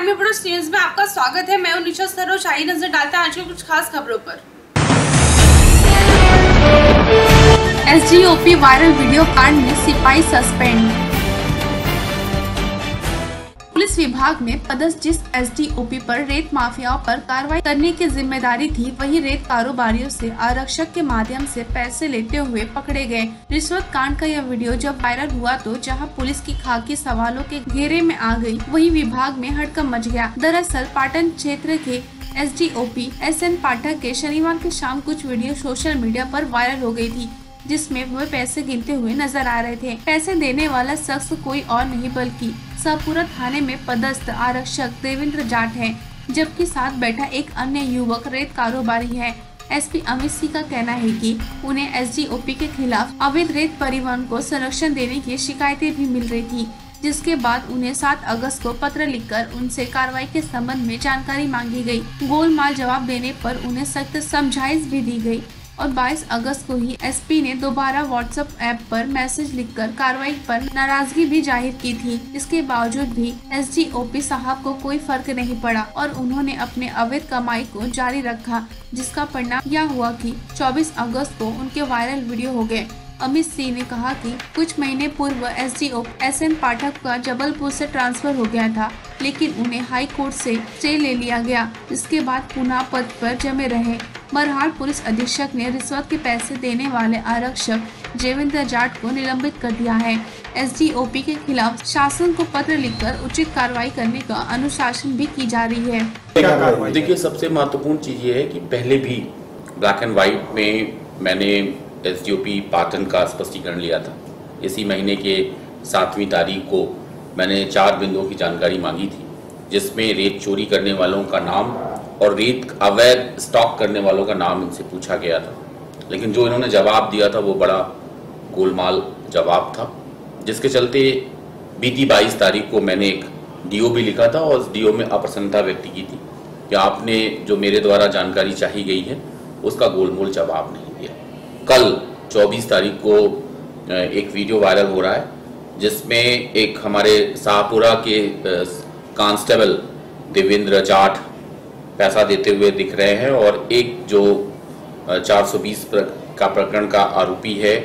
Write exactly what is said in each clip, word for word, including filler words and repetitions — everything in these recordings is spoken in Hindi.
आर्मी ब्रोस न्यूज में आपका स्वागत है। मैं हूं निशा सरोज। आई नजर डालते हैं आज की कुछ खास खबरों पर। एसडीओपी वायरल वीडियो कांड में सिपाही सस्पेंड। पुलिस विभाग में पदस्थ जिस एसडीओपी पर रेत माफियाओं पर कार्रवाई करने की जिम्मेदारी थी, वही रेत कारोबारियों से आरक्षक के माध्यम से पैसे लेते हुए पकड़े गए। रिश्वत कांड का यह वीडियो जब वायरल हुआ तो जहां पुलिस की खाकी सवालों के घेरे में आ गई, वही विभाग में हड़कंप मच गया। दरअसल पाटन क्षेत्र के एसडीओपी एस एन पाठक के शनिवार की शाम कुछ वीडियो सोशल मीडिया पर वायरल हो गई थी, जिसमें वह पैसे गिनते हुए नजर आ रहे थे। पैसे देने वाला शख्स कोई और नहीं बल्कि शाहपुरा थाने में पदस्थ आरक्षक देवेंद्र जाट है, जबकि साथ बैठा एक अन्य युवक रेत कारोबारी है। एसपी अमित सिंह का कहना है कि उन्हें एसडीओपी के खिलाफ अवैध रेत परिवहन को संरक्षण देने की शिकायतें भी मिल रही थी, जिसके बाद उन्हें सात अगस्त को पत्र लिखकर उनसे कार्रवाई के संबंध में जानकारी मांगी गई। गोलमाल जवाब देने पर उन्हें सख्त समझाइश भी दी गई और बाईस अगस्त को ही एसपी ने दोबारा व्हाट्सएप ऐप पर मैसेज लिखकर कार्रवाई पर नाराजगी भी जाहिर की थी। इसके बावजूद भी एसडीओपी साहब को कोई फर्क नहीं पड़ा और उन्होंने अपने अवैध कमाई को जारी रखा, जिसका परिणाम यह हुआ कि चौबीस अगस्त को उनके वायरल वीडियो हो गए। अमित सिंह ने कहा कि कुछ महीने पूर्व एसडीओपी एस एन पाठक का जबलपुर से ट्रांसफर हो गया था, लेकिन उन्हें हाई कोर्ट से स्टे ले लिया गया। इसके बाद पुनः पद पर जमे रहे। बहरहाल पुलिस अधीक्षक ने रिश्वत के पैसे देने वाले आरक्षक देवेंद्र जाट को निलंबित कर दिया है। एसडीओपी के खिलाफ शासन को पत्र लिखकर उचित कार्रवाई करने का अनुशासन भी की जा रही है। देखिए, सबसे महत्वपूर्ण चीज ये है कि पहले भी ब्लैक एंड व्हाइट में मैंने एसडीओपी पाटन का स्पष्टीकरण लिया था। इसी महीने के सातवीं तारीख को मैंने चार बिंदुओं की जानकारी मांगी थी, जिसमें रेत चोरी करने वालों का नाम और रेत अवैध स्टॉक करने वालों का नाम इनसे पूछा गया था। लेकिन जो इन्होंने जवाब दिया था वो बड़ा गोलमाल जवाब था, जिसके चलते बीती बाईस तारीख को मैंने एक डीओ भी लिखा था और उस डीओ में अप्रसन्नता व्यक्त की थी कि आपने जो मेरे द्वारा जानकारी चाही गई है उसका गोलमोल जवाब नहीं दिया। कल चौबीस तारीख को एक वीडियो वायरल हो रहा है, जिसमें एक हमारे शाहपुरा के कांस्टेबल देवेंद्र जाट पैसा देते हुए दिख रहे हैं और एक जो चार सौ बीस का प्रकरण का आरोपी है,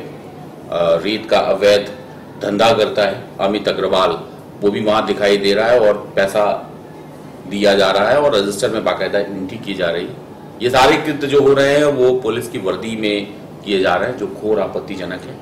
रेत का अवैध धंधा करता है, अमित अग्रवाल, वो भी वहां दिखाई दे रहा है और पैसा दिया जा रहा है और रजिस्टर में बाकायदा एंट्री की जा रही है। ये सारे कृत्य जो हो रहे हैं वो पुलिस की वर्दी में किए जा रहे हैं, जो घोर आपत्तिजनक है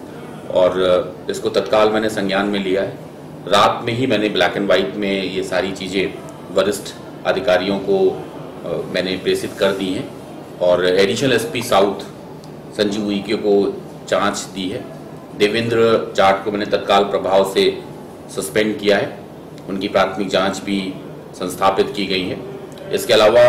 और इसको तत्काल मैंने संज्ञान में लिया है। रात में ही मैंने ब्लैक एंड व्हाइट में ये सारी चीज़ें वरिष्ठ अधिकारियों को मैंने प्रेषित कर दी हैं और additional SP south Sanjeev Uikey को जांच दी है। देवेंद्र जाट को मैंने तत्काल प्रभाव से सस्पेंड किया है, उनकी प्राथमिक जांच भी संस्थापित की गई है। इसके अलावा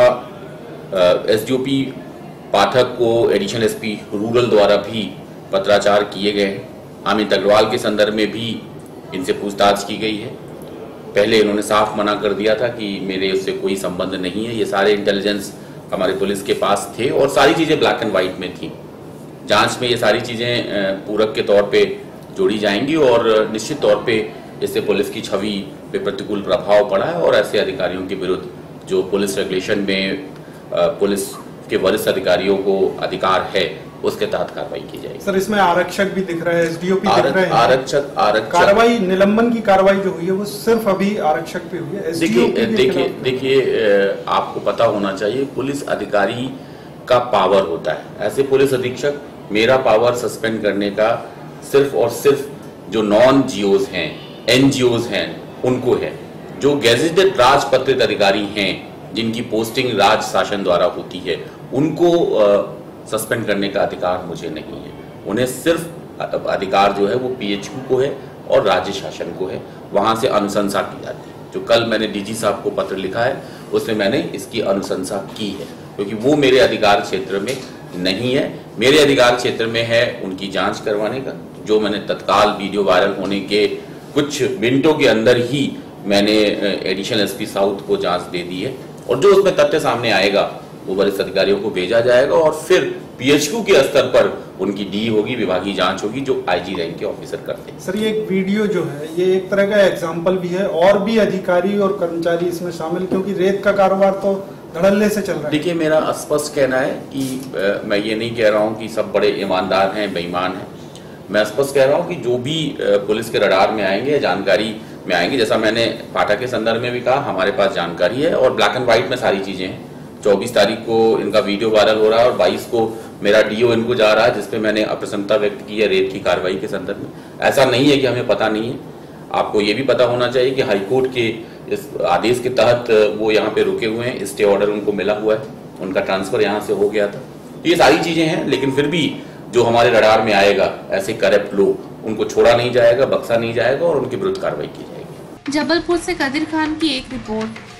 एसडीओपी पाठक को एडिशनल एसपी रूरल द्वारा भी पत्राचार किए गए हैं। अमित अग्रवाल के संदर्भ में भी इनसे पूछताछ की गई है। पहले इन्होंने साफ मना कर दिया था कि मेरे उससे कोई संबंध नहीं है। ये सारे इंटेलिजेंस हमारे पुलिस के पास थे और सारी चीज़ें ब्लैक एंड व्हाइट में थी। जांच में ये सारी चीज़ें पूरक के तौर पे जोड़ी जाएंगी और निश्चित तौर पे इससे पुलिस की छवि पे प्रतिकूल प्रभाव पड़ा है और ऐसे अधिकारियों के विरुद्ध जो पुलिस रेगुलेशन में पुलिस के वरिष्ठ अधिकारियों को अधिकार है उसके तहत कार्रवाई की जाएगी। सर, इसमें आरक्षक भी दिख रहा है, एसडीओपी दिख रहे हैं। आरक्षक आरक्षक कार्रवाई, निलंबन की कार्रवाई जो हुई है वो सिर्फ अभी आरक्षक पे हुई है। देखिए देखिए देखिए आपको पता होना चाहिए पुलिस अधिकारी का पावर होता है। ऐसे पुलिस अधीक्षक, मेरा पावर सस्पेंड करने का सिर्फ और सिर्फ जो नॉन जीओज हैं, एनजीओज हैं उनको है। जो गेजेटेड राजपत्रित अधिकारी हैं जिनकी पोस्टिंग राज्य शासन द्वारा होती है, उनको सस्पेंड करने का अधिकार मुझे नहीं है। उन्हें सिर्फ अधिकार जो है वो पीएचक्यू को है और राज्य शासन को है, वहां से अनुशंसा की जाती है। जो कल मैंने डीजी साहब को पत्र लिखा है उसमें मैंने इसकी अनुशंसा की है, क्योंकि वो मेरे अधिकार क्षेत्र में नहीं है। मेरे अधिकार क्षेत्र में है उनकी जांच करवाने का, जो मैंने तत्काल वीडियो वायरल होने के कुछ मिनटों के अंदर ही मैंने एडिशनल एसपी साउथ को जांच दे दी है और जो उसमें तथ्य सामने आएगा वो वरिष्ठ अधिकारियों को भेजा जाएगा और फिर पीएचक्यू के स्तर पर उनकी डी होगी, विभागीय जांच होगी, जो आईजी रैंक के ऑफिसर करते हैं। सर, ये एक वीडियो जो है ये एक तरह का एग्जाम्पल भी है, और भी अधिकारी और कर्मचारी इसमें शामिल, क्योंकि रेत का कारोबार तो धड़ल्ले से चल रहा है। देखिए, मेरा स्पष्ट कहना है कि आ, मैं ये नहीं कह रहा हूँ कि सब बड़े ईमानदार हैं, बेईमान हैं। मैं स्पष्ट कह रहा हूँ कि जो भी पुलिस के रडार में आएंगे, जानकारी में आएंगे, जैसा मैंने पाठक के संदर्भ में भी कहा, हमारे पास जानकारी है और ब्लैक एंड व्हाइट में सारी चीजें हैं। चौबीस तारीख को इनका वीडियो वायरल हो रहा है और बाईस को मेरा डीओ इनको जा रहा है, जिसपे मैंने अप्रसन्नता व्यक्त की है रेत की कार्रवाई के संदर्भ में। ऐसा नहीं है कि हमें पता नहीं है। आपको ये भी पता होना चाहिए कि हाईकोर्ट के इस आदेश के तहत वो यहाँ पे रुके हुए हैं, स्टे ऑर्डर उनको मिला हुआ है, उनका ट्रांसफर यहाँ से हो गया था। ये सारी चीजें हैं, लेकिन फिर भी जो हमारे रडार में आएगा, ऐसे करप्ट लोग, उनको छोड़ा नहीं जाएगा, बख्शा नहीं जाएगा और उनके विरुद्ध कार्रवाई की जाएगी। जबलपुर से कदीर खान की एक रिपोर्ट।